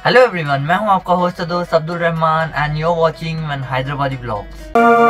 Hello everyone, मैं हूं आपका होस्ट दोस्त Abdul Rahman and you are watching one Hyderabadi blogs.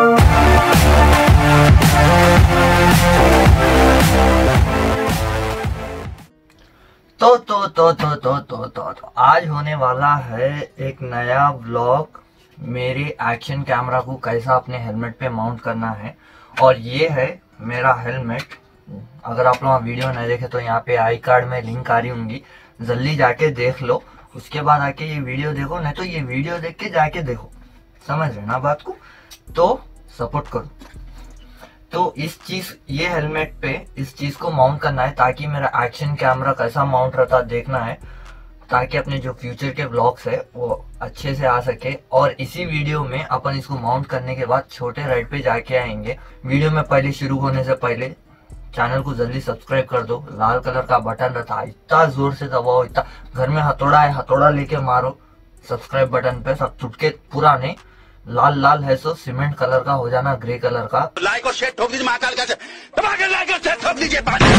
तो आज होने वाला है एक नया ब्लॉग। मेरे एक्शन कैमरा को कैसा अपने हेलमेट पे माउंट करना है, और ये है मेरा हेलमेट। अगर आप लोग वीडियो नहीं देखे तो यहाँ पे आई कार्ड में लिंक आ रही होंगी, जल्दी जाके देख लो। उसके बाद आके ये वीडियो देखो, नहीं तो ये वीडियो देख के जाके देखो, समझ रहे ना बात को, तो सपोर्ट करो। तो ये हेलमेट पे इस चीज को माउंट करना है ताकि मेरा एक्शन कैमरा कैसा माउंट रहता देखना है, ताकि अपने जो फ्यूचर के व्लॉग्स है वो अच्छे से आ सके। और इसी वीडियो में अपन इसको माउंट करने के बाद छोटे राइड पे जाके आएंगे। वीडियो में पहले शुरू होने से पहले चैनल को जल्दी सब्सक्राइब कर दो। लाल कलर का बटन रहता है, इतना जोर से दबाओ, इतना घर में हथौड़ा है, हथौड़ा लेके मारो सब्सक्राइब बटन पे। सब चुटके पूरा नहीं, लाल लाल है सो सीमेंट कलर का हो जाना, ग्रे कलर का। लाइक और शेयर ठोक दीजिए, महाकाल का दबा के लाइक और शेयर ठोक दीजिए।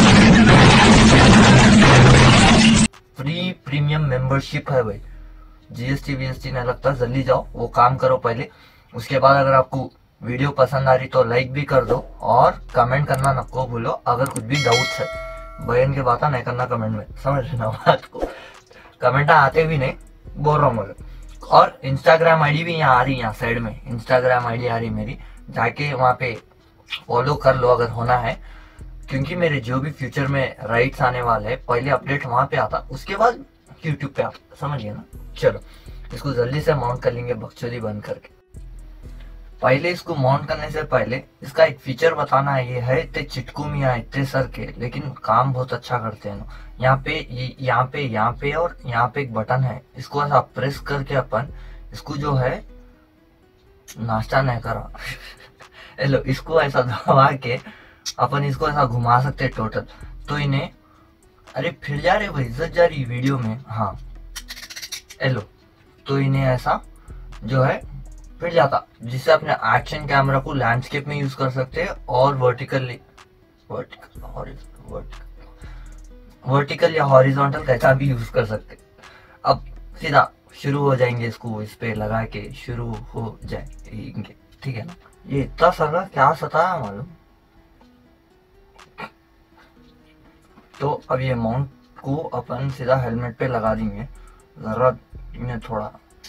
फ्री प्रीमियम मेंबरशिप है भाई, जीएसटी वीएसटी नहीं लगता। जल्दी जाओ वो काम करो पहले। उसके बाद अगर आपको वीडियो पसंद आ रही तो लाइक भी कर दो और कमेंट करना नको भूलो। अगर कुछ भी डाउट्स है, बहन के बात नहीं करना कमेंट में, समझ लेना बात को। कमेंट आते भी नहीं, बोल रहा हूँ मगर। और इंस्टाग्राम आईडी भी यहाँ आ रही, यहाँ साइड में इंस्टाग्राम आईडी आ रही मेरी, जाके वहाँ पे फॉलो कर लो अगर होना है। क्योंकि मेरे जो भी फ्यूचर में राइड्स आने वाले हैं, पहले अपडेट वहाँ पे आता, उसके बाद यूट्यूब पे आता, समझिए ना। चलो इसको जल्दी से माउंट कर लेंगे बकचोदी बंद करके। पहले इसको माउंट करने से पहले इसका एक फीचर बताना है। ये है इतने चिटकुमिया इतने सर के, लेकिन काम बहुत अच्छा करते हैं ना। यहाँ पे और यहाँ पे एक बटन है, इसको ऐसा प्रेस करके अपन इसको जो है नाश्ता नहीं करा हेलो, इसको ऐसा दबा के अपन इसको ऐसा घुमा सकते टोटल। तो इन्हें अरे फिर जा रहे भाई, इज्जत जा रही वीडियो में। हाँ हेलो, तो इन्हें ऐसा जो है फिर जाता, जिससे अपने एक्शन कैमरा को लैंडस्केप में यूज कर सकते हैं और वर्टिकल या हॉरिजॉन्टल कैसा भी यूज कर सकते। अब सीधा शुरू हो जाएंगे, इसको इस पे लगा के शुरू हो जाएंगे, ठीक है ना। ये इतना सगा क्या सताया मालूम। तो अब ये माउंट को अपन सीधा हेलमेट पे लगा देंगे। जरा इन्हें थोड़ा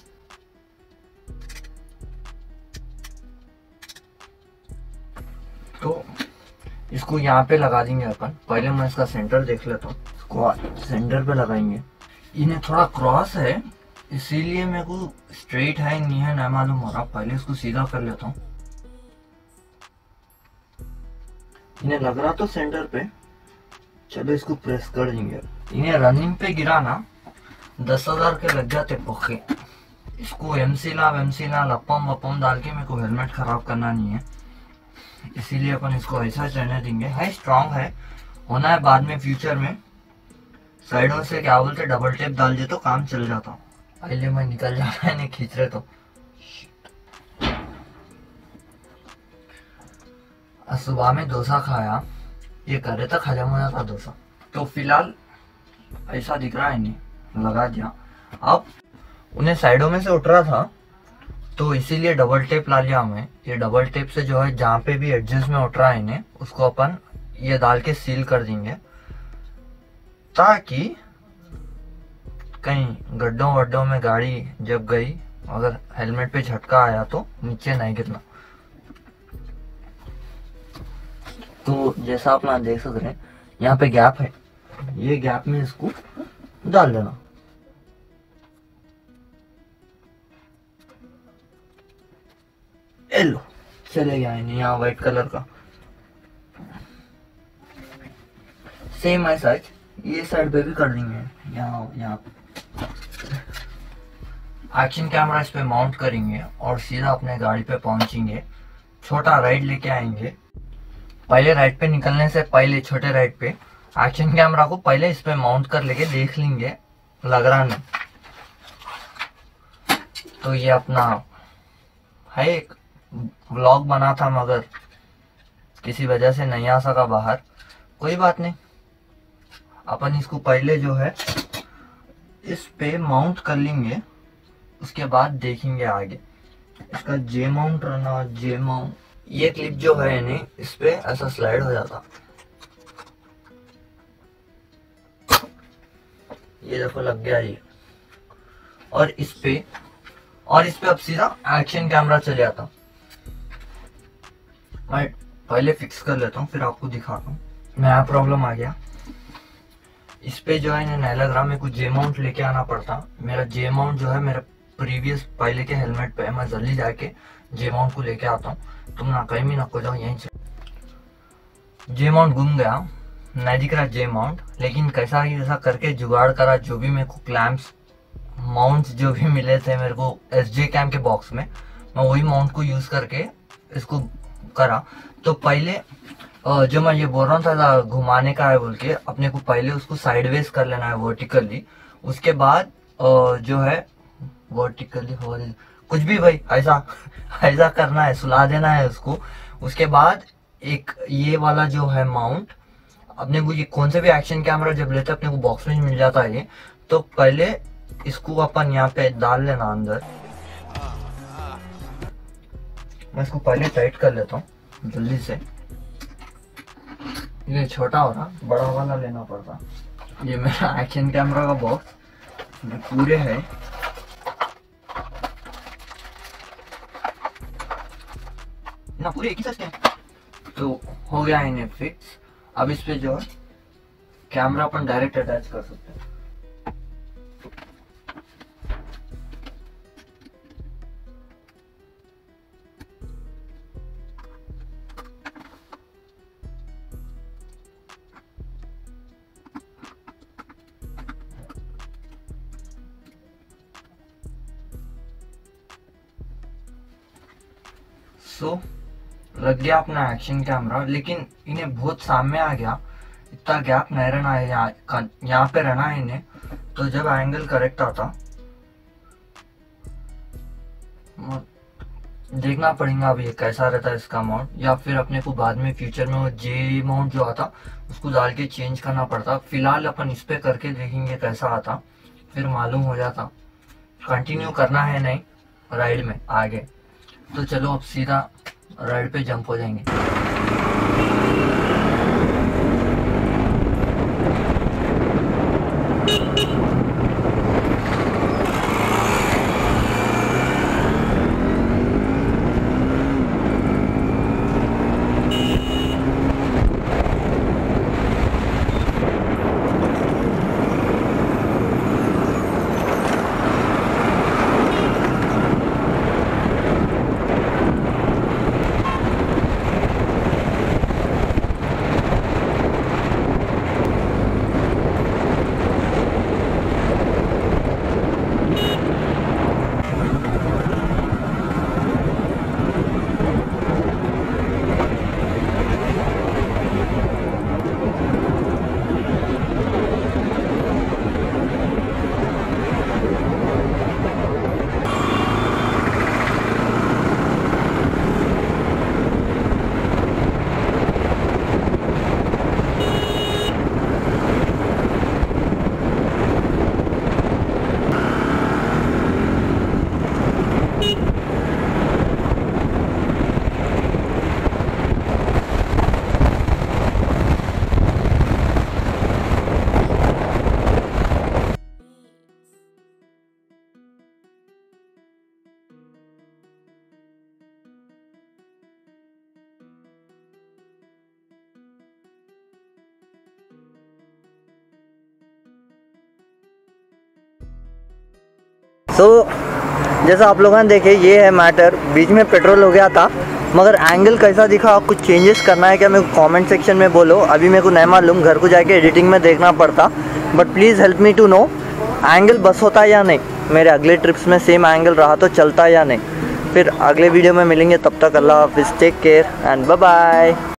तो इसको यहाँ पे लगा देंगे अपन। पहले मैं इसका सेंटर देख लेता हूँ, इसको सेंटर पे लगाएंगे। इन्हें थोड़ा क्रॉस है इसीलिए मेरे को स्ट्रेट है नहीं है ना मालूम हो रहा। पहले इसको सीधा कर लेता हूँ। इन्हें लग रहा तो सेंटर पे, चलो इसको प्रेस कर देंगे। इन्हें रनिंग पे गिरा ना 10,000 के लग जाते पक्के। इसको एमसी ला लपम वपम डाल के मेरे को हेलमेट खराब करना नहीं है, इसीलिए अपन इसको ऐसा रहने देंगे। है स्ट्रांग है, होना है बाद में फ्यूचर में। साइडों से क्या बोलते डबल टेप डाल दे तो काम चल जाता। पहले मैं निकल जाता है, नहीं खींच रहे तो। सुबह में डोसा खाया, ये करे तो खत्म हो जाता डोसा। तो फिलहाल ऐसा दिख रहा है, नहीं लगा दिया। अब उन्हें साइडों में से उठ रहा था तो इसीलिए डबल टेप ला लिया हमें। ये डबल टेप से जो है जहाँ पे भी एडजस्ट में उठ रहा है इन्हें, उसको अपन ये डाल के सील कर देंगे, ताकि कहीं गड्ढों वड्ढों में गाड़ी जब गई, अगर हेलमेट पे झटका आया तो नीचे नहीं गिरना। तो जैसा अपना देख सकते हैं यहाँ पे गैप है, ये गैप में इसको डाल देना। लो चले गया है यहाँ व्हाइट कलर का। सेम ऐसा ये साइड पे भी कर देंगे। यहाँ एक्शन कैमरा इस पे माउंट करेंगे और सीधा अपने गाड़ी पे पहुंचेंगे। छोटा राइड लेके आएंगे। पहले राइड पे निकलने से पहले छोटे राइड पे एक्शन कैमरा को पहले इस पे माउंट कर लेके देख लेंगे, लग रहा नहीं तो ये अपना है। एक व्लॉग बना था मगर किसी वजह से नहीं आ सका बाहर, कोई बात नहीं। अपन इसको पहले जो है इस पे माउंट कर लेंगे, उसके बाद देखेंगे आगे। इसका जे माउंट रहना, जे माउंट, ये क्लिप जो है नहीं, इस पे ऐसा स्लाइड हो जाता, ये देखो लग गया ये। और इस पे अब सीधा एक्शन कैमरा चले जाता। मैं पहले फिक्स कर लेता हूँ, फिर आपको दिखाता हूँ। नया प्रॉब्लम आ गया। इस पे जो है ना लग रहा मेरे को जे माउंट लेके आना पड़ता। मेरा जे माउंट जो है मेरे प्रीवियस पहले के हेलमेट पे है। मैं जल्दी जाके जे माउंट को लेके आता हूँ। तुम ना कहीं भी ना को जाओ, यहीं से। जे माउंट घूम गया, नहीं दिख रहा जे माउंट, लेकिन कैसा ही ऐसा करके जुगाड़ करा। जो भी मेरे को क्लैम्प्स माउंट्स जो भी मिले थे मेरे को एसजे कैम के बॉक्स में, मैं वही माउंट को यूज करके इसको करा। तो पहले जो मैं ये बोल रहा था घुमाने का है बोल के, अपने को पहले उसको साइडवेज कर लेना है वर्टिकली। उसके बाद जो है वर्टिकली कुछ भी भाई ऐसा ऐसा करना है, सुला देना है उसको। उसके बाद एक ये वाला जो है माउंट, अपने को ये कौन से भी एक्शन कैमरा जब लेते अपने को बॉक्स में मिल जाता है ये। तो पहले इसको अपन यहाँ पे डाल लेना अंदर। मैं इसको पहले टाइट कर लेता हूँ जल्दी से। ये छोटा हो रहा, बड़ा वाला लेना पड़ता। ये मेरा एक्शन कैमरा का बॉक्स पूरे है। ना पूरे एक ही साइज के। तो हो गया इन्हें फिक्स। अब इस पे जो है कैमरा अपन डायरेक्ट अटैच कर सकते हैं। लग गया अपना एक्शन कैमरा, लेकिन इन्हें बहुत सामने आ गया। इतना गैप नहीं रहना है, यहाँ पे रहना है इन्हें। तो जब एंगल करेक्ट आता देखना पड़ेगा अब ये कैसा रहता है इसका माउंट, या फिर अपने को बाद में फ्यूचर में वो जे माउंट जो आता उसको डाल के चेंज करना पड़ता। फिलहाल अपन इस पे करके देखेंगे कैसा आता, फिर मालूम हो जाता। कंटिन्यू करना है नहीं राइड में आगे। तो चलो अब सीधा राइड पे जंप हो जाएंगे। जैसा आप लोगों ने देखे ये है मैटर। बीच में पेट्रोल हो गया था, मगर एंगल कैसा दिखा, कुछ चेंजेस करना है क्या मेरे को कमेंट सेक्शन में बोलो। अभी मेरे को नहीं मालूम, घर को जाके एडिटिंग में देखना पड़ता। But please help me to know angle बस होता है या नहीं, मेरे अगले ट्रिप्स में सेम एंगल रहा तो चलता है या नहीं। फिर अगले वीडियो में मिलेंगे, तब तक अल्लाह हाफिज़, take care and bye bye.